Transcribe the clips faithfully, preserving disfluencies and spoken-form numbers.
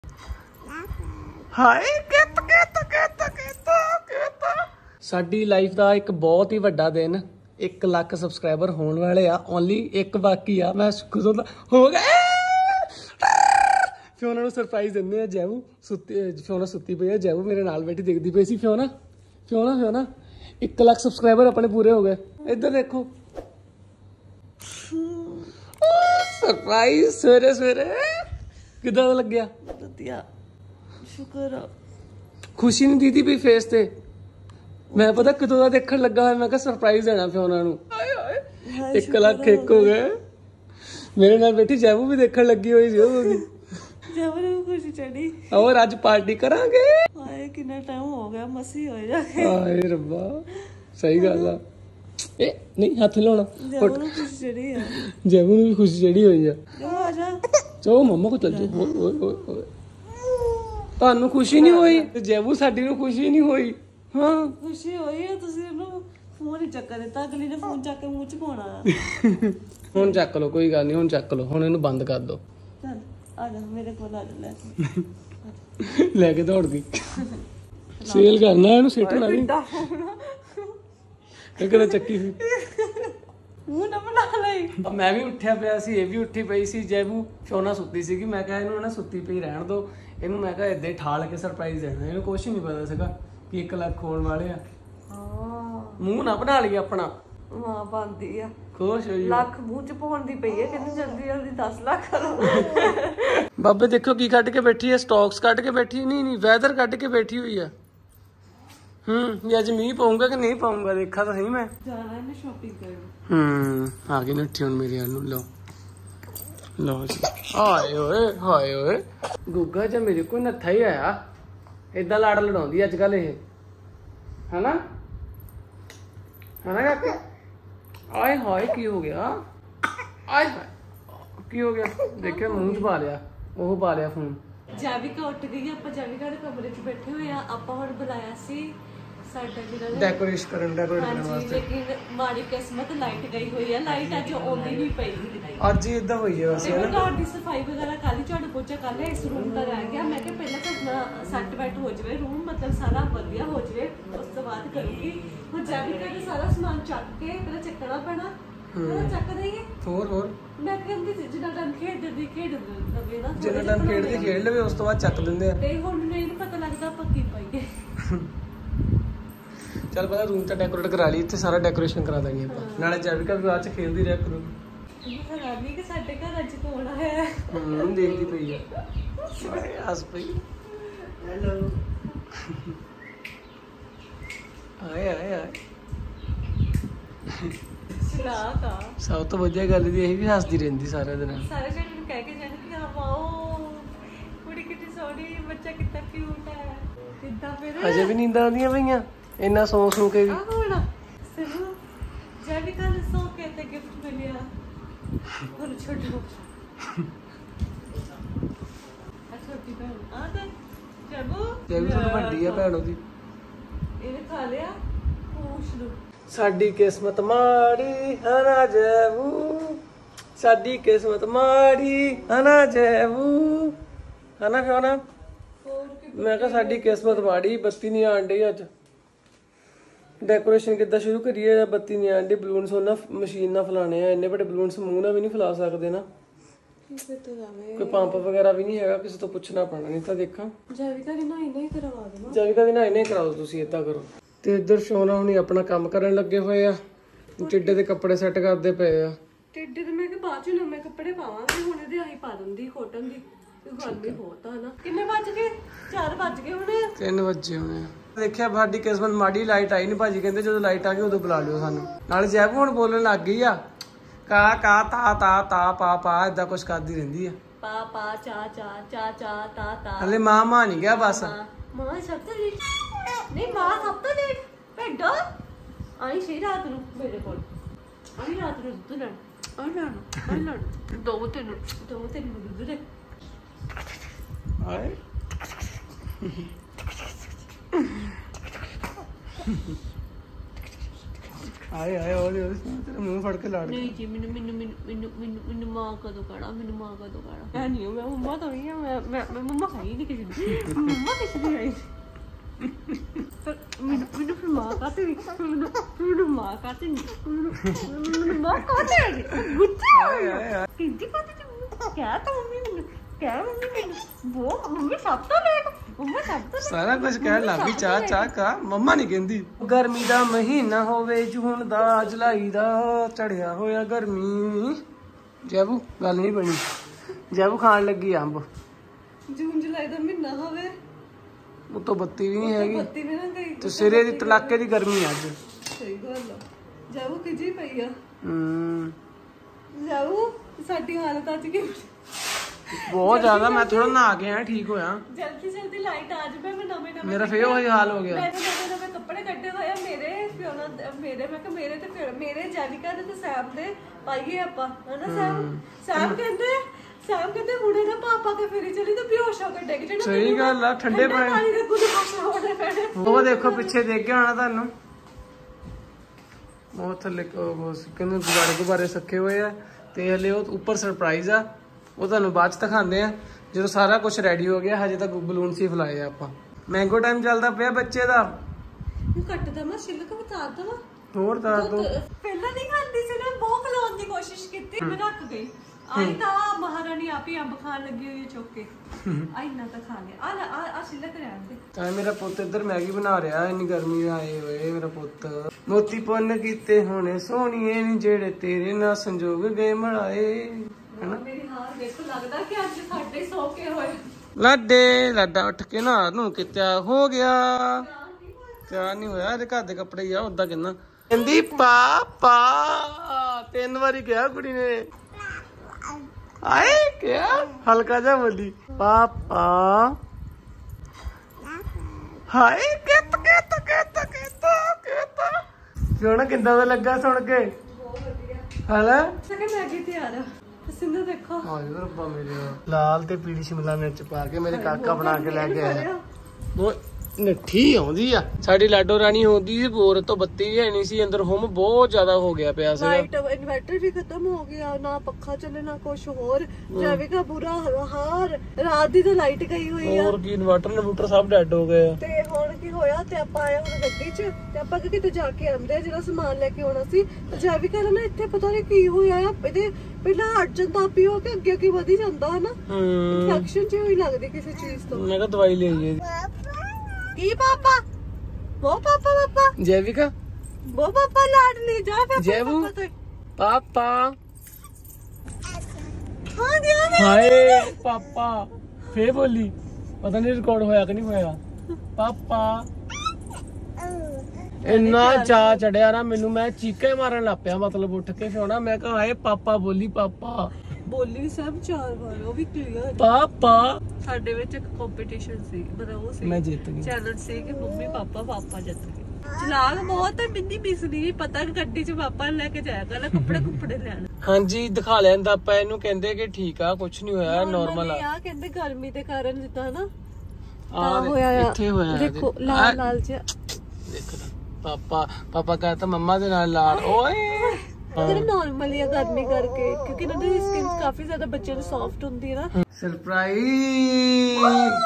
ਹਾਏ ਕਿਤ ਕਿਤ ਕਿਤ ਕਿਤ ਕਿਤ ਸਾਡੀ ਲਾਈਫ ਦਾ ਇੱਕ ਬਹੁਤ ਹੀ ਵੱਡਾ ਦਿਨ ਇੱਕ ਲੱਖ ਸਬਸਕ੍ਰਾਈਬਰ ਹੋਣ ਵਾਲੇ ਆ। ਓਨਲੀ ਇੱਕ ਬਾਕੀ ਆ। ਮੈਂ ਖੁਦ ਦਾ ਹੋ ਗਿਆ। ਫਿਓਨਾ ਨੂੰ ਸਰਪ੍ਰਾਈਜ਼ ਦਿੰਦੇ ਆ। ਜੈਵੂ ਸੁੱਤੀ ਫਿਓਨਾ ਸੁੱਤੀ ਪਈ ਆ। ਜੈਵੂ ਮੇਰੇ ਨਾਲ ਬੈਠੀ ਦੇਖਦੀ ਪਈ ਸੀ। ਫਿਓਨਾ ਫਿਓਨਾ ਫਿਓਨਾ ਇੱਕ ਲੱਖ ਸਬਸਕ੍ਰਾਈਬਰ ਆਪਣੇ ਪੂਰੇ ਹੋ ਗਏ। ਇੱਧਰ ਦੇਖੋ ਸਰਪ੍ਰਾਈਜ਼ ਸਵੇਰੇ ਸਵੇਰੇ ਕਿੱਦਾਂ ਦਾ ਲੱਗਿਆ? ਵਧੀਆ ਸ਼ੁਕਰ ਆ। खुशी नहीं दी थी भी फेस ते। मैं पता कितों दा देखण लगा है। मैं कहा सरप्राइज देना फिर उन्होंने एक लाख एक हो गए। मेरे नाल बैठी जैबू भी देखण लगी हुई सी होगी। जैबू ने खुशी चढ़ी और आज पार्टी करांगे। हाय कितना टाइम हो गया मसी हो जाके। हाय रब्बा सही गल आ। ए नहीं हाथ हिलाउणा। जैबू ने खुशी चढ़ी है। जैबू ने भी खुशी चढ़ी हुई है। आ जा चलो मम्मा को चल जाओ। ओए ओए ओए ਤੁਹਾਨੂੰ ਖੁਸ਼ੀ ਨਹੀਂ ਹੋਈ ਤੇ ਜੈਬੂ ਸਾਡੀ ਨੂੰ ਖੁਸ਼ੀ ਨਹੀਂ ਹੋਈ। ਹਾਂ ਖੁਸ਼ੀ ਹੋਈ ਹੈ। ਤੁਸੀਂ ਇਹਨੂੰ ਫੋਨ ਹੀ ਚੱਕ ਦਿੱਤਾ। ਅਗਲੀ ਨੇ ਫੋਨ ਚੱਕ ਕੇ ਮੂੰਹ ਚ ਪਾਉਣਾ। ਹੁਣ ਚੱਕ ਲਓ ਕੋਈ ਗੱਲ ਨਹੀਂ। ਹੁਣ ਚੱਕ ਲਓ। ਹੁਣ ਇਹਨੂੰ ਬੰਦ ਕਰ ਦਿਓ। ਚੱਲ ਆ ਜਾ ਮੇਰੇ ਕੋਲ ਆ ਜਾ। ਲੈ ਲੈ ਕੇ ਦੌੜ ਗਈ। ਸੇਲ ਕਰਨਾ ਇਹਨੂੰ ਸਿੱਟਣਾ ਨਹੀਂ। ਇਹ ਕਦੇ ਚੱਕੀ ਸੀ ਮੂੰਹ ਨਾ ਬਣਾ ਲਈ। ਮੈਂ ਵੀ ਉੱਠਿਆ ਪਿਆ ਸੀ। ਇਹ ਵੀ ਉੱਠੀ ਪਈ ਸੀ। ਜੈਬੂ ਫਿਓਨਾ ਸੁੱਤੀ ਸੀਗੀ। ਮੈਂ ਕਿਹਾ ਇਹਨੂੰ ਨਾ ਸੁੱਤੀ ਪਈ ਰਹਿਣ ਦੋ। ਇਹਨੂੰ ਮੈਂ ਕਿਹਾ ਏਦਾਂ ਹੀ ਠਾਲ ਕੇ ਸਰਪ੍ਰਾਈਜ਼ ਦੇਣਾ। ਇਹਨੂੰ ਕੁਛ ਨਹੀਂ ਪਤਾ ਸੀਗਾ ਕਿ ਇੱਕ ਲੱਖ ਹੋਣ ਵਾਲੇ ਆ। ਹਾਂ ਮੂੰਹ ਨਾ ਬਣਾ ਲਈ ਆਪਣਾ। ਮਾਂ ਬਣਦੀ ਆ ਖੁਸ਼ ਹੋਈ। ਲੱਖ ਮੂੰਹ ਚ ਪਾਉਣ ਦੀ ਪਈ ਹੈ। ਕਿੰਨੀ ਜਲਦੀ ਜਲਦੀ ਦਸ ਲੱਖ ਕਰੋ। ਬਾਬੇ ਦੇਖੋ ਕੀ ਕੱਢ ਕੇ ਬੈਠੀ ਹੈ। ਸਟਾਕਸ ਕੱਢ ਕੇ ਬੈਠੀ ਨਹੀਂ ਨਹੀਂ ਵੈਦਰ ਕੱਢ ਕੇ ਬੈਠੀ ਹੋਈ ਆ। ਹੂੰ ਇਹ ਅੱਜ ਮੀਂਹ ਪਾਊਂਗਾ ਕਿ ਨਹੀਂ ਪਾਊਂਗਾ ਦੇਖਾ ਤਾਂ ਸਹੀ ਮੈਂ। ਜਾਣਾ ਹੈ ਸ਼ਾਪਿੰਗ ਕਰਨ। ਹੂੰ ਆ ਗਈ ਨੱਠੀ ਹੁਣ ਮੇਰੇ ਨੂੰ। ਲਓ ਲਓ ਜੀ। ਹਾਏ ਓਏ ਹਾਏ ਓਏ ਗੁੱਗਾ ਜਾਂ ਮੇਰੇ ਕੋਲ ਨੱਥਾ ਹੀ ਆਇਆ। ਏਦਾਂ ਲੜ ਲੜਾਉਂਦੀ ਅੱਜ ਕੱਲ ਇਹ ਹਨਾ ਹਨਾ ਕਾਕੇ। ਆਏ ਹਾਏ ਕੀ ਹੋ ਗਿਆ? ਆਏ ਹਾਏ ਕੀ ਹੋ ਗਿਆ? ਦੇਖਿਆ ਮੂੰਹ ਚ ਪਾ ਲਿਆ। ਉਹ ਪਾ ਲਿਆ ਫੋਨ। ਜਾਵਿਕਾ ਉੱਠ ਗਈ। ਆਪਾਂ ਜਾਵਿਕਾ ਦੇ ਕਮਰੇ ਚ ਬੈਠੇ ਹੋਏ ਆ। ਆਪਾਂ ਹੁਣ ਬੁਲਾਇਆ ਸੀ ਸਾਡਾ ਜਿਹੜਾ ਡੈਕੋਰੇਸ਼ਨ ਕਰਨ ਡੈਕੋਰੇਟ ਕਰਨ ਵਾਸਤੇ। ਲੇਕਿਨ ਮਾੜੀ ਕਿਸਮਤ ਲਾਈਟ ਗਈ ਹੋਈ ਹੈ। ਲਾਈਟ ਅੱਜ ਆਉਂਦੀ ਨਹੀਂ ਪਈ। ਅੱਜ ਹੀ ਇਦਾਂ ਹੋਈ ਹੈ ਵੈਸੇ ਨਾ। ਘਰ ਦੀ ਸਫਾਈ ਵਗੈਰਾ ਕਰ ਲਈ। ਝਾੜੂ ਪੋਚਾ ਕਰ ਲਿਆ। ਇਸ ਰੂਮ ਦਾ ਰਹਿ ਗਿਆ। ਮੈਂ ਕਿਹਾ ਪਹਿਲਾਂ ਤਾਂ ਸੈੱਟ ਬੈਠ ਹੋ ਜਾਵੇ। ਰੂਮ ਮਤਲਬ ਸਾਰਾ ਵਧੀਆ ਹੋ ਜਾਵੇ ਉਸ ਤੋਂ ਬਾਅਦ ਕਰੂੰਗੀ। ਹੁਣ ਜਾਵਿਕਾ ਦਾ ਸਾਰਾ ਸਮਾਨ ਚੱਕ ਕੇ ਪਹਿਲਾਂ ਚੱਕਣਾ ਪੈਣਾ। ਪਹਿਲਾਂ ਚੱਕ ਦਈਏ। ਹੋਰ ਹੋਰ ਮੈਂ ਕਹਿੰਦੀ ਜਿੰਨਾ ਟਾਈਮ ਖੇਡਦੀ ਖੇਡ ਲਵੇ ਨਾ। ਜਿੰਨਾ ਟਾਈਮ ਖੇਡਦੀ ਖੇਡ ਲਵੇ ਉਸ ਤੋਂ ਬਾਅਦ ਚੱਕ ਦਿੰਦੇ ਆ। ਤੇ ਹੁਣ ਮੈਨੂੰ ਇਹ ਪਤਾ ਲੱਗਦਾ ਆਪਾਂ ਕੀ ਪਾਈਏ। ਚੱਲ ਪਤਾ ਰੂਮ ਤਾਂ ਡੈਕੋਰੇਟ ਕਰਾ ਲਈ। ਇੱਥੇ ਸਾਰਾ ਡੈਕੋਰੇਸ਼ਨ ਕਰਾ ਦਾਂਗੇ ਆਪਾਂ। ਨਾਲੇ ਜਾਵਿਕਾ ਵੀ ਬਾਅਦ ਚ ਖੇਡਦੀ ਰਿਹਾ ਕਰੂ। ਹੈਰਾਨੀ ਕਿ ਸਾਡੇ ਘਰ ਅੱਜ ਕੌਣ ਆਇਆ। ਹੂੰ ਦੇਖਦੀ ਪਈ ਆ। ਹੱਸ ਪਈ। ਹੈਲੋ ਆਏ ਆਏ ਆਏ। ਸ਼ਰਾਕ ਆ। ਸਭ ਤੋਂ ਵਧੀਆ ਗੱਲ ਦੀ ਇਹ ਵੀ ਹੱਸਦੀ ਰਹਿੰਦੀ ਸਾਰਾ ਦਿਨ। ਸਾਰੇ ਜਣੇ ਨੂੰ ਕਹਿ ਕੇ ਜਾਂਦੇ ਕਿ ਹਾਂ ਵਾਓ ਕੁੜੀ ਕਿੰਨੀ ਸੋਹਣੀ ਬੱਚਾ ਕਿੰਨਾ ਕਿਊਟ ਹੈ। ਕਿੱਦਾਂ ਫਿਰ ਅਜੇ ਵੀ ਨੀਂਦਾਂ ਆਉਂਦੀਆਂ ਪਈਆਂ ਇੰਨਾ ਸੌਂ ਸੌਂ ਕੇ ਵੀ। ਆ ਹੁਣ ਸਿਰਫ ਜਾਵਿਕਾ ਨੂੰ ਸੌਂ ਕੇ ਤੇ ਗਿਫਟ ਮਿਲਿਆ। ਹੁਣ ਛੋਟੂ ਆ ਛੋਟੀ ਭੈਣ ਆ ਤੇ ਜੈਬੂ ਜੈਬੂ ਤੋਂ ਵੱਡੀ ਆ ਭੈਣ ਉਹਦੀ। ਇਹਨੇ ਖਾ ਲਿਆ ਪੂਛ ਨੂੰ। ਸਾਡੀ ਕਿਸਮਤ ਮਾੜੀ ਹਨਾ ਜੈਬੂ। ਸਾਡੀ ਕਿਸਮਤ ਮਾੜੀ ਹਨਾ ਜੈਬੂ ਹਨਾ ਫਿਓਨਾ। ਮੈਂ ਕਿਹਾ ਸਾਡੀ ਕਿਸਮਤ ਮਾੜੀ ਬੱਤੀ ਨਹੀਂ ਆਣ ਡਈ ਅੱਜ। ਡੈਕੋਰੇਸ਼ਨ ਕਿੱਦਾਂ ਸ਼ੁਰੂ ਕਰੀਏ? ਬੱਤੀ ਨਹੀਂ ਆਣ ਡਈ। ਬਲੂਨਸ ਉਹਨਾਂ ਮਸ਼ੀਨ ਨਾਲ ਫਲਾਣੇ ਆ। ਇੰਨੇ ਵੱਡੇ ਬਲੂਨਸ ਮੂੰਹ ਨਾਲ ਵੀ ਨਹੀਂ ਫੈਲਾ ਸਕਦੇ ਨਾ। ਕੋਈ ਪੰਪ ਵਗੈਰਾ ਵੀ ਨਹੀਂ ਹੈਗਾ। ਕਿਸੇ ਤੋਂ ਪੁੱਛਣਾ ਪੈਣਾ। ਨਹੀਂ ਤਾਂ ਦੇਖਾਂ ਜਾਵਿਕਾ ਦੀ ਨਹਾਈ ਨਹੀਂ ਕਰਵਾ ਦੇਣਾ। ਜਾਵਿਕਾ ਦੀ ਨਹਾਈ ਨਹੀਂ ਕਰਾਓ ਤੁਸੀਂ। ਏਦਾਂ ਕਰੋ। ਤੇ ਇੱਧਰ ਫਿਓਨਾ ਹੁਣੀ ਆਪਣਾ ਕੰਮ ਕਰਨ ਲੱਗੇ ਹੋਏ ਆ। ਟਿੱਡੇ ਦੇ ਕੱਪੜੇ ਸੈੱਟ ਕਰਦੇ ਪਏ ਆ। ਟਿੱਡੇ ਦੇ ਮੈਂ ਕਿਹਾ ਬਾਅਦ ਚ ਨਵੇਂ ਕੱਪੜੇ ਪਾਵਾਂਗੇ। ਹੁਣ ਇਹਦੇ ਆਹੀ ਪਾ ਦਿੰਦੀ ਕੋਟਨ ਦੀ। ਗਰਮੀ ਬਹੁਤ ਆ ਨਾ। ਕਿੰਨੇ ਵੱਜ ਗਏ? ਚਾਰ ਵੱਜ ਗਏ ਹੁਣੇ। ਤਿੰਨ ਵਜੇ ਹੋਣੇ। ਦੇਖਿਆ ਸਾਡੀ ਕਿਸਮਤ ਮਾੜੀ। ਲਾਈਟ ਆਈ ਨੀ। ਭਾਜੀ ਕਹਿੰਦੇ ਜਦੋਂ ਲਾਈਟ ਆ ਗਈ ਉਦੋਂ ਬੁਲਾ ਲਿਓ ਸਾਨੂੰ। ਨਾਲੇ ਜੈਬੂ ਹੁਣ ਬੋਲਣ ਲੱਗ ਗਈ ਆ। ਕਾ ਕਾ ਤਾ ਤਾ ਤਾ ਪਾ ਪਾ ਏਦਾਂ ਕੁਛ ਕਰਦੀ ਰਹਿੰਦੀ ਆ। ਪਾ ਪਾ ਚਾ ਚਾ ਚਾ ਚਾ ਤਾ ਤਾ। ਹਲੇ ਮਾਂ ਮਾਂ ਨਹੀਂ ਗਿਆ ਬਸ। ਮਾਂ ਸਭ ਤੋਂ ਲੇਟ ਨਹੀਂ। ਮਾਂ ਸਭ ਤੋਂ ਲੇਟ ਭੇਡੋ ਆਈ ਸੀ ਰਾਤ ਨੂੰ ਮੇਰੇ ਕੋਲ। ਆਈ ਰਾਤ ਨੂੰ ਦੁੱਧ ਲੈਣ ਆਈ ਲੈਣ ਆਈ ਲੈਣ ਦੋ ਤਿੰਨ ਦੋ ਤਿੰਨ ਦੁੱਧ ਦੇ ਆਏ। ਆਏ ਆਏ ਹੌਲੀ ਹੌਲੀ ਤੇਰੇ ਮੂੰਹ ਫੜ ਕੇ ਲਾੜ ਨਹੀਂ ਜੀ ਮੈਨੂੰ ਮੈਨੂੰ ਮੈਨੂੰ ਮੈਨੂੰ ਮੈਨੂੰ ਮੈਨੂੰ ਮਾਂ ਕਦੋਂ ਕਾੜਾ ਮੈਨੂੰ ਮਾਂ ਕਦੋਂ ਕਾੜਾ ਮੈਂ ਨਹੀਂ ਮੈਂ ਮੰਮਾ ਤਾਂ ਨਹੀਂ ਮੈਂ ਮੈਂ ਮੈਂ ਮੰਮਾ ਖਾਈ ਨਹੀਂ ਕਿਸੇ ਦੀ ਮੰਮਾ ਕਿਸੇ ਦੀ ਆਈ ਮੈਨੂੰ ਮੈਨੂੰ ਫਿਰ ਮਾਂ ਕਾਤੇ ਮੈਨੂੰ ਮੈਨੂੰ ਮਾਂ ਕਾਤੇ ਮੈਨੂੰ ਮਾਂ ਕਾਤੇ ਗੁੱਟਾ ਕਿੰਦੀ ਕਾਤੇ ਕਿਆ ਤਾਂ ਮੰਮੀ ਮੈਨੂੰ ਕਿਆ ਮੰਮੀ ਮੈਨੂੰ ਉਹ ਮੰਮੀ ਸਭ ਤੋਂ ਲੈ ਮੰਮੀ ਸਭ ਤੋਂ ਸਾਰਾ ਕੁਝ ਕਹਿਣ ਲੱਗ ਗਈ ਚਾਹ ਚਾਹ ਕਾ ਮੰਮਾ ਨਹੀਂ ਕਹਿੰਦੀ ਗਰਮੀ ਦਾ ਮਹੀਨਾ ਹੋਵੇ ਜੂਨ ਦਾ ਜੁਲਾਈ ਦਾ ਚੜਿਆ ਹੋਇਆ ਗਰਮੀ ਜੈਬੂ ਗੱਲ ਨਹੀਂ ਬਣੀ ਜੈਬੂ ਖਾਣ ਲੱਗੀ ਅੰਬ ਜੂਨ ਜੁਲਾਈ ਦਾ ਮਹੀਨਾ ਹੋਵੇ ਉਤੋਂ ਬੱਤੀ ਵੀ ਨਹੀਂ ਹੈਗੀ ਬੱਤੀ ਵੀ ਨਾ ਗਈ ਤੇ ਸਿਰੇ ਦੀ ਤਲਾਕੇ ਦੀ ਗਰਮੀ ਅੱਜ ਸਹੀ ਗੱਲ ਆ ਜਾਊ ਕਿਜੀ ਪਈ ਆ ਹੂੰ ਜਾਊ ਸਾਡੀ ਹਾਲਤ ਅੱਜ ਕੀ ਬਹੁਤ ਜ਼ਿਆਦਾ ਮੈਂ ਥੋੜਾ ਨਹਾ ਗਿਆ ਠੀਕ ਹੋਇਆ ਜਲਦੀ ਜਲਦੀ ਲਾਈਟ ਆ ਜਾਵੇ ਮੈਂ ਨਵੇਂ ਨਵੇਂ ਮੇਰਾ ਫੇਰ ਉਹੀ ਹਾਲ ਹੋ ਗਿਆ ਮੈਂ ਨਵੇਂ ਨਵੇਂ ਕੱਪੜੇ ਕੱਢੇ ਹੋਏ ਆ ਮੇਰੇ ਫਿਓਨਾ ਮੇਰੇ ਮੈਂ ਕਿ ਮੇਰੇ ਤੇ ਫਿਰ ਮੇਰੇ ਜਾਨਿਕਾ ਦੇ ਤੇ ਸੈਮ ਦੇ ਪਾਈਏ ਆਪਾਂ ਹਨਾ ਸੈਮ ਸੈਮ ਕਹਿੰਦੇ ਸੈਮ ਕਹਿੰਦੇ ਹੁਣੇ ਨਾ ਪਾਪਾ ਕੇ ਫੇਰੀ ਚਲੀ ਤਾਂ ਬੇਹੋਸ਼ ਹੋ ਕੇ ਡਿੱਗ ਜਾਣਾ ਸਹੀ ਗੱਲ ਆ ਠੰਡੇ ਪਾਣੀ ਦੇ ਗੁੱਡ ਪਾਸੇ ਹੋਣੇ ਪੈਣੇ ਉਹ ਦੇਖੋ ਪਿੱਛੇ ਦੇਖ ਕੇ ਆਣਾ ਤੁਹਾਨੂੰ ਉਹ ਥੱਲੇ ਕਹਿੰਦੇ ਗੁਬਾਰੇ ਗੁਬਾਰੇ ਸੱਕੇ ਹੋਏ ਆ ਤੇ ਹਲੇ ਉਹ ਉੱਪਰ ਸਰਪ੍ਰਾਈਜ਼ ਆ ਉਹ ਤੁਹਾਨੂੰ ਬਾਅਦ ਚ ਦਿਖਾਉਂਦੇ ਆ ਜਦੋਂ ਸਾਰਾ ਕੁਝ ਰੈਡੀ ਹੋ ਗਿਆ ਹਜੇ ਤੱਕ ਬਲੂਨ ਸੀ ਫਲਾਏ ਆ ਆਪਾਂ ਮੈਂਗੋ ਟਾਈਮ ਚੱਲਦਾ ਪਿਆ ਬੱਚੇ ਦਾ ਇਹ ਕੱਟਦਾ ਮੈਂ ਛਿਲਕ ਬਤਾ ਦਵਾਂ ਹੋਰ ਦੱਸ ਦੋ ਪਹਿਲਾਂ ਨਹੀਂ ਖਾਂਦੀ ਸੀ ਨਾ ਬਹੁਤ ਖਲਾਉਣ ਦੀ ਕੋਸ਼ਿਸ਼ ਕੀਤੀ ਮੈਂ ਰੱਖ ਗਈ ਆਈ ਤਾਂ ਮਹਾਰਾਣੀ ਆਪ ਹੀ ਅੰਬ ਖਾਣ ਲੱਗੀ ਹੋਈ ਚੁੱਕ ਕੇ ਆਈ ਨਾ ਤਾਂ ਖਾ ਲਿਆ ਆ ਆ ਆ ਛਿਲਕ ਰਹਿਣ ਦੇ ਤਾਂ ਮੇਰਾ ਪੁੱਤ ਇੱਧਰ ਮੈਗੀ ਬਣਾ ਰਿਹਾ ਇੰਨੀ ਗਰਮੀ ਆਏ ਹੋਏ ਮੇਰਾ ਪੁੱਤ ਮੋਤੀ ਪੁੰਨ ਕੀਤੇ ਹੋਣੇ ਸੋਹਣੀਏ ਨੀ ਜਿਹੜੇ ਤੇਰੇ ਨਾਲ ਸੰਜੋਗ ਗਏ ਮੜਾਏ ਮੇਰੀ ਹਾਰ ਦੇਖੋ ਲੱਗਦਾ ਕਿ ਅੱਜ ਸਾਡੇ ਸੌ ਕੇ ਹੋਏ ਲਾਡੇ ਲਾਡਾ ਉੱਠ ਕੇ ਨਾ ਨੂੰ ਕਿਤਿਆ ਹੋ ਗਿਆ ਤਿਆਰ ਨਹੀਂ ਹੋਇਆ ਇਹਦੇ ਘਰ ਦੇ ਕੱਪੜੇ ਹੀ ਆ ਉਦਾਂ ਕਿੰਨਾ ਕਹਿੰਦੀ ਪਾਪਾ ਤਿੰਨ ਵਾਰੀ ਕਿਹਾ ਕੁੜੀ ਨੇ ਆਏ ਕਿਆ ਹਲਕਾ ਜਿਹਾ ਬੋਲੀ ਪਾਪਾ ਹਾਏ ਕਿਤ ਕਿਤ ਕਿਤ ਕਿਤ ਕਿਤ ਸੋਹਣਾ ਕਿੰਦਾ ਦਾ ਲੱਗਾ ਸੁਣ ਕੇ ਬਹੁਤ ਵਧੀਆ ਹਾਲਾ ਸਕੇ ਮੈਗੀ ਤਿਆਰ ਆ ਸਿੰਧੂ ਦੇਖੋ ਹਾਂ ਜੀ ਰੱਬਾ ਮੇਰੇ ਲਾਲ ਤੇ ਪੀਲੀ ਸ਼ਿਮਲਾ ਮਿਰਚ ਪਾ ਕੇ ਮੇਰੇ ਕਾਕਾ ਬਣਾ ਕੇ ਲੈ ਕੇ ਆਇਆ ਉਹ ਨੱਠੀ ਆਉਂਦੀ ਆ ਸਾਡੀ ਲਾਡੋ ਰਾਣੀ ਹੁੰਦੀ ਸੀ ਬੋਰ ਤੋਂ ਬੱਤੀ ਹੈ ਨਹੀਂ ਸੀ ਅੰਦਰ ਹੁਮ ਬਹੁਤ ਜ਼ਿਆਦਾ ਹੋ ਗਿਆ ਪਿਆ ਸੀ ਲਾਈਟ ਇਨਵਰਟਰ ਵੀ ਖਤਮ ਹੋ ਗਿਆ ਨਾ ਪੱਖਾ ਚੱਲੇ ਨਾ ਕੁਝ ਹੋਰ ਜਾਵੇਗਾ ਬੁਰਾ ਹਾਰ ਰਾਤ ਦੀ ਤਾਂ ਲਾਈਟ ਗਈ ਹੋਈ ਆ ਹੋਰ ਕੀ ਇਨਵਰਟਰ ਇਨਵਰਟਰ ਸਭ ਡੈਡ ਹੋ ਗਏ ਆ ਤੇ ਹੁਣ ਕੀ ਹੋਇਆ ਤੇ ਆਪਾਂ ਆਏ ਹੁਣ ਗੱਡੀ 'ਚ ਤੇ ਆਪਾਂ ਕਿਤੇ ਜਾ ਕੇ ਆਂਦੇ ਜਿਹੜਾ ਸਮਾਨ ਲੈ ਕੇ ਆਉਣਾ ਸੀ ਜਾਵੇਗਾ ਨਾ ਇੱਥੇ ਪਤਾ ਨਹੀਂ ਕੀ ਹੋਇਆ ਆ ਇਹਦੇ ਪਹਿਲਾਂ ਅਰਜਨ ਤਾਂ ਪੀ ਹੋ ਕੇ ਅੱਗੇ ਅੱਗੇ ਵਧੀ ਜਾਂਦਾ ਹਨਾ ਇਨਫੈਕਸ਼ਨ ਜਿਹੀ ਹੋਈ ਲੱਗਦੀ ਕਿਸੇ ਚੀਜ਼ ਤੋਂ ਮੈਂ ਕਿਹਾ ਦਵਾਈ ਲੈ ਆਈਏ ਕੀ ਪਾਪਾ ਉਹ ਪਾਪਾ ਪਾਪਾ ਜੈਵਿਕਾ ਉਹ ਪਾਪਾ ਲਾਡਲੀ ਜਾ ਫੇ ਜੈਵੂ ਪਾਪਾ ਹਾਂ ਗਿਆ ਹਾਏ ਪਾਪਾ ਫੇ ਬੋਲੀ ਪਤਾ ਨਹੀਂ ਰਿਕਾਰਡ ਹੋਇਆ ਕਿ ਨਹੀਂ ਹੋਇਆ ਪਾਪਾ ਇੰਨਾ ਚਾਅ ਚੜਿਆ ਨਾ ਮੈਨੂੰ ਮੈਂ ਚੀਕੇ ਮਾਰਨ ਲੱਗ ਪਿਆ ਮਤਲਬ ਉੱਠ ਕੇ ਸੋਣਾ ਮੈਂ ਕਿਹਾ ਹਾਏ ਪਾਪਾ ਬੋਲੀ ਪਾਪਾ ਬੋਲੀ ਸਭ ਚਾਰ ਵਾਰ ਉਹ ਵੀ ਕਲੀਅਰ ਪਾਪਾ ਸਾਡੇ ਵਿੱਚ ਇੱਕ ਕੰਪੀਟੀਸ਼ਨ ਸੀ ਮਤਲਬ ਉਹ ਸੀ ਮੈਂ ਜਿੱਤ ਗਈ ਚੈਨਲ ਸੀ ਕਿ ਮੰਮੀ ਪਾਪਾ ਪਾਪਾ ਜਿੱਤ ਗਏ ਚਲਾਕ ਬਹੁਤ ਮਿੰਦੀ ਮਿਸਦੀ ਪਤਾ ਗੱਡੀ 'ਚ ਪਾਪਾ ਲੈ ਕੇ ਜਾਇਆ ਕਰ ਕੱਪੜੇ ਕੁੱਪੜੇ ਲੈਣ ਹਾਂਜੀ ਦਿਖਾ ਲੈਂਦਾ ਆਪਾਂ ਇਹਨੂੰ ਕਹਿੰਦੇ ਕਿ ਠੀਕ ਆ ਕੁਝ ਨਹੀਂ ਹੋਇਆ ਨਾਰਮਲ ਆ ਆ ਕਹਿੰਦੇ ਗਰਮੀ ਦੇ ਕਾਰਨ ਜਿੱਦਾਂ ਨਾ ਆ ਹੋਇਆ ਇੱਥੇ ਹੋਇਆ ਦੇਖੋ ਲਾਲ ਲਾਲ ਜਿਹਾ ਦੇਖੋ ਪਾਪਾ ਪਾਪਾ ਕਹਿੰਦਾ ਮੰਮਾ ਦੇ ਨਾਲ ਲਾੜ ਓਏ ਅਗਰ ਨਾਰਮਲੀ ਆ ਗਰਮੀ ਕਰਕੇ ਕਿਉਂਕਿ ਇਹਨਾਂ ਦੀ ਸਕਿਨ ਕਾਫੀ ਜ਼ਿਆਦਾ ਬੱਚਿਆਂ ਨੂੰ ਸੌਫਟ ਹੁੰਦੀ ਹੈ ਨਾ ਸਰਪ੍ਰਾਈਜ਼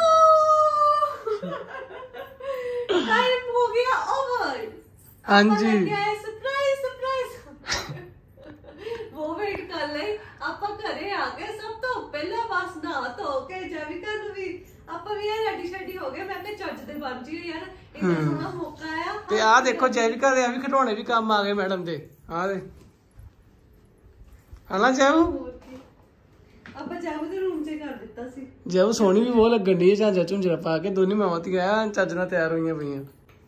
ਟਾਈਮ ਹੋ ਗਿਆ ਓਵਰ ਹਾਂਜੀ ਸਰਪ੍ਰਾਈਜ਼ ਸਰਪ੍ਰਾਈਜ਼ ਉਹ ਵੇਟ ਕਰ ਲਈ ਆਪਾਂ ਘਰੇ ਆ ਗਏ ਸਭ ਤੋਂ ਪਹਿਲਾਂ ਬਸ ਨਹਾ ਧੋ ਕੇ ਜਾਵਿਕਾ ਨੂੰ ਵੀ ਆਪਾਂ ਵੀ ਯਾਰ ਰੈਡੀ ਸ਼ੈਡੀ ਹੋ ਗਏ ਮੈਂ ਤੇ ਚੱਜ ਦੇ ਬਣ ਜੀ ਯਾਰ ਇੰਨਾ ਸੋਹਣਾ ਮੌਕਾ ਆਇਆ ਤੇ ਆ ਦੇਖੋ ਜੈਵਿਕਾ ਦੇ ਆ ਵੀ ਖਿਡੌਣੇ ਵੀ ਕੰਮ ਆ ਗਏ ਮੈਡਮ ਦੇ ਆ ਦੇ ਹਲਾ ਜਾਉ ਆਪਾਂ ਜਾਉ ਦੇ ਰੂਮ 'ਚ ਕਰ ਦਿੱਤਾ ਸੀ ਜਾਉ ਸੋਹਣੀ ਵੀ ਬਹੁਤ ਲੱਗਣ ਦੀ ਝਾਂਜਾ ਝੁੰਜਰਾ ਪਾ ਕੇ ਦੋਨੀ ਮਾਵਾਂ ਤੇ ਗਿਆ ਚੱਜ ਨਾਲ ਤਿਆਰ ਹੋਈਆਂ ਪਈਆਂ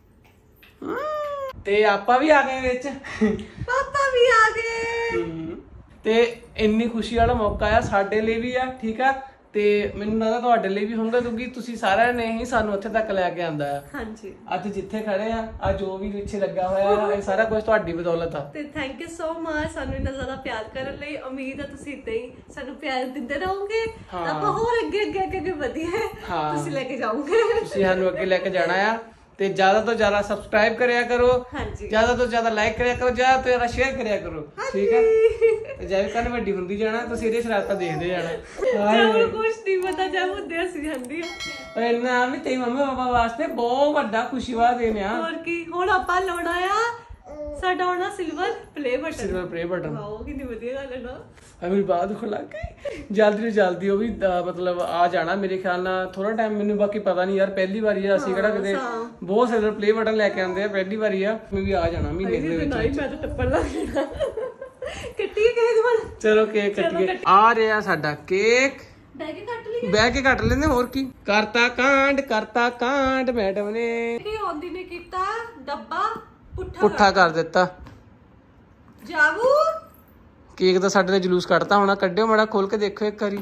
ਤੇ ਆਪਾਂ ਵੀ ਆ ਗਏ ਵਿੱਚ ਪਾਪਾ ਵੀ ਆ ਗਏ ਤੇ ਇੰਨੀ ਖੁਸ਼ੀ ਵਾਲਾ ਮੌਕਾ ਆ ਸਾਡੇ ਲਈ ਵੀ ਆ ਠੀਕ ਆ ਤੇ ਮੈਨੂੰ ਲੱਗਦਾ ਤੁਹਾਡੇ ਲਈ ਵੀ ਹੋਊਗਾ ਕਿਉਂਕਿ ਤੁਸੀਂ ਸਾਰਿਆਂ ਨੇ ਹੀ ਸਾਨੂੰ ਉੱਥੇ ਤੱਕ ਲੈ ਕੇ ਆਂਦਾ ਆ ਹਾਂਜੀ ਅੱਜ ਜਿੱਥੇ ਖੜੇ ਆ ਆ ਜੋ ਵੀ ਪਿੱਛੇ ਲੱਗਾ ਹੋਇਆ ਇਹ ਸਾਰਾ ਕੁਝ ਤੁਹਾਡੀ ਬਦੌਲਤ ਆ ਤੇ ਥੈਂਕ ਯੂ ਸੋ ਮਚ ਸਾਨੂੰ ਇੰਨਾ ਜ਼ਿਆਦਾ ਪਿਆਰ ਕਰਨ ਲਈ ਉਮੀਦ ਹੈ ਤੁਸੀਂ ਇਦਾਂ ਹੀ ਸਾਨੂੰ ਪਿਆਰ ਦਿੰਦੇ ਰਹੋਗੇ ਆਪਾਂ ਹੋਰ ਅੱਗੇ ਅੱਗੇ ਅੱਗੇ ਵਧੀਆ ਤੁਸੀਂ ਲੈ ਕੇ ਜਾਓਗੇ ਤੁਸੀਂ ਸਾਨੂੰ ਅੱਗੇ ਲੈ ਕੇ ਜਾਣਾ ਆ ਤੇ ਜ਼ਿਆਦਾ ਤੋਂ ਜ਼ਿਆਦਾ ਸਬਸਕ੍ਰਾਈਬ ਕਰਿਆ ਕਰੋ ਹਾਂਜੀ ਜ਼ਿਆਦਾ ਤੋਂ ਜ਼ਿਆਦਾ ਲਾਈਕ ਕਰਿਆ ਕਰੋ ਜ਼ਿਆਦਾ ਤੋਂ ਜ਼ਿਆਦਾ ਸ਼ੇਅਰ ਕਰਿਆ ਕਰੋ ਠੀਕ ਹੈ ਤੇ ਜੈਵਿਕ ਕੱਲ ਵੱਡੀ ਹੁੰਦੀ ਜਾਣਾ ਤੁਸੀਂ ਇਹਦੇ ਸ਼ਰਾਰਤਾਂ ਦੇਖਦੇ ਜਾਣਾ ਜਦ ਕੁਝ ਨਹੀਂ ਪਤਾ ਜਦ ਹੁੰਦੇ ਅਸੀਂ ਜਾਂਦੀ ਆ ਇਹਨਾਂ ਵੀ ਤੇ ਮੰਮੀ ਪਾਪਾ ਵਾਸਤੇ ਬਹੁਤ ਵੱਡਾ ਖੁਸ਼ੀ ਵਾਲਾ ਦਿਨ ਆ ਹੋਰ ਕੀ ਹੁਣ ਆਪਾਂ ਲਾਉਣਾ ਆ ਸਾਡਾ ਹੋਣਾ silver play button silver play button wow ਕਿੰਨੀ ਵਧੀਆ ਗੱਲ ਹੈ ਨਾ ਆ ਮੇਰੀ ਬਾਤ ਦੁਖਣ ਲੱਗ ਗਈ ਜਲਦੀ ਤੋਂ ਜਲਦੀ ਉਹ ਵੀ ਅਹ, ਮਤਲਬ ਆ ਜਾਣਾ ਮੇਰੇ ਖਿਆਲ ਨਾਲ ਥੋੜਾ ਟਾਈਮ ਮੈਨੂੰ ਬਾਕੀ ਪਤਾ ਨਹੀਂ ਯਾਰ ਪਹਿਲੀ ਵਾਰੀ ਆ ਅਸੀਂ ਕਿਹੜਾ ਕਿਤੇ ਬਹੁਤ ਸਿਲਵਰ ਪਲੇ ਬਟਨ ਲੈ ਕੇ ਆਉਂਦੇ ਆ ਪਹਿਲੀ ਵਾਰੀ ਆ ਮੈਂ ਵੀ ਆ ਜਾਣਾ ਮਹੀਨੇ ਦੇ ਵਿੱਚ ਨਹੀਂ ਮੈਂ ਤਾਂ ਟੱਪਣ ਲੱਗ ਜਾਣਾ ਕੱਟੀ ਕਿਸੇ ਦੇ ਵੱਲ ਚਲੋ ਕੇਕ ਕੱਟੀਏ ਆ ਰਿਹਾ ਸਾਡਾ ਕੇਕ ਬਹਿ ਕੇ ਕੱਟ ਲਈ ਬਹਿ ਕੇ ਕੱਟ ਲੈਂਦੇ ਹੋਰ ਕੀ ਕਰਤਾ ਕਾਂਡ ਕਰਤਾ ਕਾਂਡ ਮੈਡਮ ਨੇ ਕੀ ਆਉਂਦੀ ਨੇ ਕੀਤਾ ਡੱਬਾ ਪੁੱਠਾ ਪੁੱਠਾ ਕਰ ਦਿੱਤਾ ਜਾਵੂ ਕੇਕ ਤਾਂ ਸਾਡੇ ਨੇ ਜਲੂਸ ਕੱਢਤਾ ਹੋਣਾ ਕੱਢਿਓ ਮਾੜਾ ਖੋਲ ਕੇ ਦੇਖੋ ਇੱਕ ਵਾਰੀ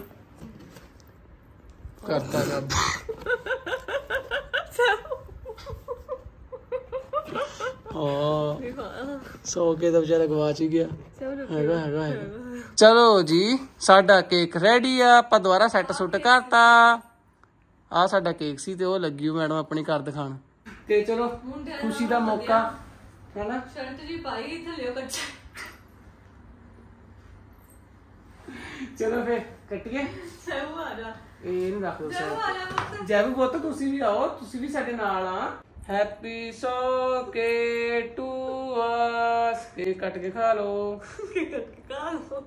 ਕਰਤਾ ਰੱਬ ਓ ਸੋ ਕੇ ਤਾਂ ਵਿਚਾਰਾ ਗਵਾਚ ਹੀ ਗਿਆ ਹੈਗਾ ਹੈਗਾ ਹੈਗਾ ਚਲੋ ਜੀ ਸਾਡਾ ਕੇਕ ਰੈਡੀ ਆ ਆਪਾਂ ਦੁਬਾਰਾ ਸੈੱਟ ਸੁੱਟ ਕਰਤਾ ਆ ਸਾਡਾ ਕੇਕ ਸੀ ਤੇ ਉਹ ਲੱਗੀ ਮੈਡਮ ਆਪਣੀ ਘਰ ਦਿਖਾਣ ਤੇ ਚਲੋ ਖੁਸ਼ੀ ਦਾ ਮੌਕਾ ਹੈਨਾ ਸ਼ਰਟ ਜੀ ਪਾਈ ਥੱਲੇ ਕੱਚਾ ਚਲੋ ਫੇ ਕੱਟੀਏ ਸਭ ਆ ਜਾ ਇਹ ਨੂੰ ਰੱਖ ਦੋ ਸਭ ਆ ਜਾ ਪੁੱਤ ਜੈਵੂ ਪੁੱਤ ਤੁਸੀਂ ਵੀ ਆਓ ਤੁਸੀਂ ਵੀ ਸਾਡੇ ਨਾਲ ਆ ਹੈਪੀ ਸੋਕੇ ਟੂ ਅਸ ਕੇਕ ਕੱਟ ਕੇ ਖਾ ਲਓ ਕੀ ਕੱਟ ਕੇ ਖਾ ਲਓ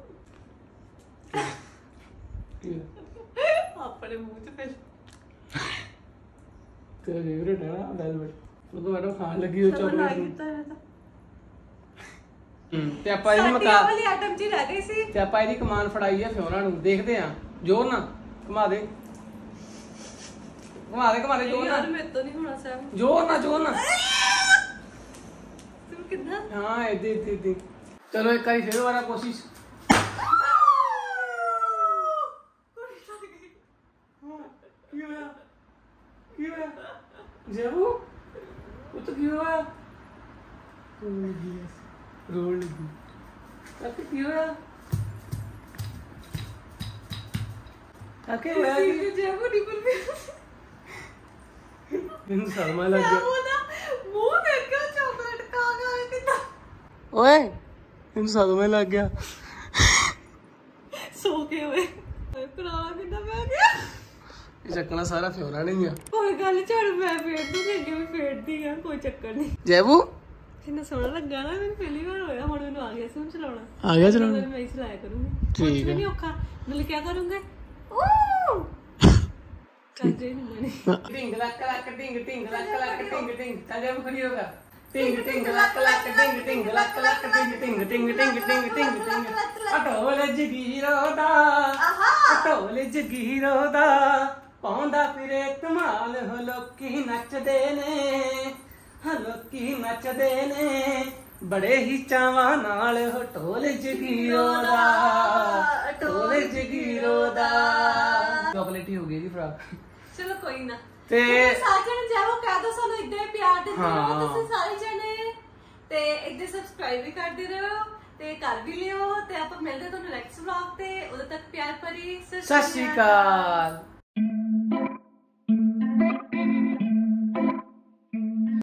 ਆਪਣੇ ਮੂੰਹ ਚ ਫਿਰ ਤੇਰਾ ਫੇਵਰੇਟ ਹੈ ਨਾ ਵੈਲਵਟ ਉਹ ਮੈਡਮ ਖਾਣ ਲੱਗੀ ਹੋ ਚਾਕਲੇਟ ਹੂੰ ਤੇ ਆਪਾਂ ਇਹਨੂੰ ਮਕਾ ਵਾਲੀ ਆਈਟਮ ਜੀ ਰਹਿ ਗਈ ਸੀ ਤੇ ਆਪਾਂ ਇਹਦੀ ਕਮਾਨ ਫੜਾਈ ਆ ਫਿਓਨਾ ਨੂੰ ਦੇਖਦੇ ਆ ਜੋਰ ਨਾ ਘੁਮਾ ਦੇ ਘੁਮਾ ਦੇ ਘੁਮਾ ਦੇ ਜੋਰ ਨਾ ਯਾਰ ਮੇਰੇ ਤੋਂ ਨਹੀਂ ਹੋਣਾ ਸਭ ਜੋਰ ਨਾ ਜੋਰ ਨਾ ਤੂੰ ਕਿੱਦਾਂ ਹਾਂ ਇੱਥੇ ਇੱਥੇ ਇੱਥੇ ਚਲੋ ਇੱਕ ਵਾਰੀ ਫੇਰ ਵਾਰਾ ਕੋਸ਼ਿਸ਼ ਕੀ ਹੋਇਆ ਕੀ ਹੋਇਆ ਜੈਬੂ ਉਹ ਤਾਂ ਕੀ ਹੋਇਆ ਰੋਲ ਲੱਗੀ ਕਾਕੇ ਕੀ ਹੋਇਆ ਕਾਕੇ ਹੋਇਆ ਕੀ ਜੈਬੂ ਨਿਕਲ ਗਿਆ ਮੈਨੂੰ ਸਰਮਾ ਲੱਗ ਗਿਆ ਉਹਦਾ ਮੂੰਹ ਦੇਖਿਓ ਚਾਕਲੇਟ ਖਾ ਗਿਆ ਕਿੱਦਾਂ ਓਏ ਮੈਨੂੰ ਸਦਮਾ ਲੱਗ ਗਿਆ ਸੋ ਕੇ ਹੋਏ ਪੁਰਾਣਾ ਕਿੱਦਾਂ ਬਹਿ ਗਿਆ ਇਹ ਚੱਕਣਾ ਸਾਰਾ ਫਿਓਨਾ ਨਹੀਂ ਆ ਕੋਈ ਗੱਲ ਝੜ ਮੈਂ ਫੇਰ ਦੂੰਗੀ ਅੱਗੇ ਵੀ ਫੇਰਦੀ ਆ ਕੋਈ ਚੱਕਰ ਨਹੀਂ ਜੈਬੂ ਕਿੰਨਾ ਸੋਹਣਾ ਲੱਗਾ ਨਾ ਮੈਨੂੰ ਪਹਿਲੀ ਵਾਰ ਹੋਇਆ ਹੁਣ ਮੈਨੂੰ ਆ ਗਿਆ ਸੀ ਹੁਣ ਚਲਾਉਣਾ ਆ ਗਿਆ ਚਲਾਉਣਾ ਮੈਂ ਹੀ ਚਲਾਇਆ ਕਰੂੰਗੀ ਠੀਕ ਹੈ ਨਹੀਂ ਔਖਾ ਨਾਲ ਕੀ ਕਰੂੰਗੇ ਓ ਕੰਜੇ ਨਹੀਂ ਬਣੇ ਢਿੰਗ ਲੱਕ ਲੱਕ ਢਿੰਗ ਢਿੰਗ ਲੱਕ ਲੱਕ ਢਿੰਗ ਢਿੰਗ ਚੱਲ ਜੈਬੂ ਖੜੀ ਹੋਗਾ ਢਿੰਗ ਢਿੰਗ ਲੱਕ ਲੱਕ ਢਿੰਗ ਢਿੰਗ ਲੱਕ ਲੱਕ ਢਿੰਗ ਢਿੰਗ ਢਿੰਗ ਢਿੰਗ ਢਿੰਗ ਢਿੰਗ ਢਿੰਗ ਅਟੋਲ ਜਗੀਰੋ ਦਾ ਅਟੋਲ ਜਗੀਰੋ ਦਾ ਪਾਉਂਦਾ ਫਿਰੇ ਕਮਾਲ ਹੋ ਲੋਕੀ ਨੱਚਦੇ ਨੇ ਹਾਂ ਲੋਕੀ ਨੱਚਦੇ ਨੇ ਬੜੇ ਹੀ ਚਾਵਾਂ ਨਾਲ ਹੋ ਢੋਲ ਜਗੀਰੋ ਦਾ ਢੋਲ ਜਗੀਰੋ ਦਾ ਚਾਕਲੇਟ ਹੀ ਹੋ ਗਈ ਜੀ ਫਰਾਕ ਚਲੋ ਕੋਈ ਨਾ ਤੇ ਸਾਰੇ ਜਣੇ ਜਾਓ ਕਹਿ ਦੋ ਸਾਨੂੰ ਇੱਦਾਂ ਹੀ ਪਿਆਰ ਦਿੰਦੇ ਰਹੋ ਤੁਸੀਂ ਸਾਰੇ ਜਣੇ ਤੇ ਇੱਦਾਂ ਸਬਸਕ੍ਰਾਈਬ ਵੀ ਕਰਦੇ ਰਹੋ ਤੇ ਕਰ ਵੀ ਲਿਓ ਤੇ ਆਪਾਂ ਮਿਲਦੇ ਤੁਹਾਨੂੰ ਨੈਕਸਟ ਵਲੌਗ ਤੇ ਉਦੋਂ ਤੱਕ ਪਿਆਰ ਭਰੀ ਸਤਿ ਸ਼੍ਰੀ ਅਕਾਲ।